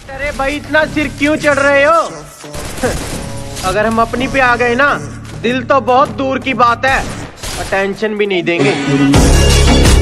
अरे भाई इतना सिर क्यों चढ़ रहे हो? अगर हम अपनी पे आ गए ना, दिल तो बहुत दूर की बात है, अटेंशन भी नहीं देंगे।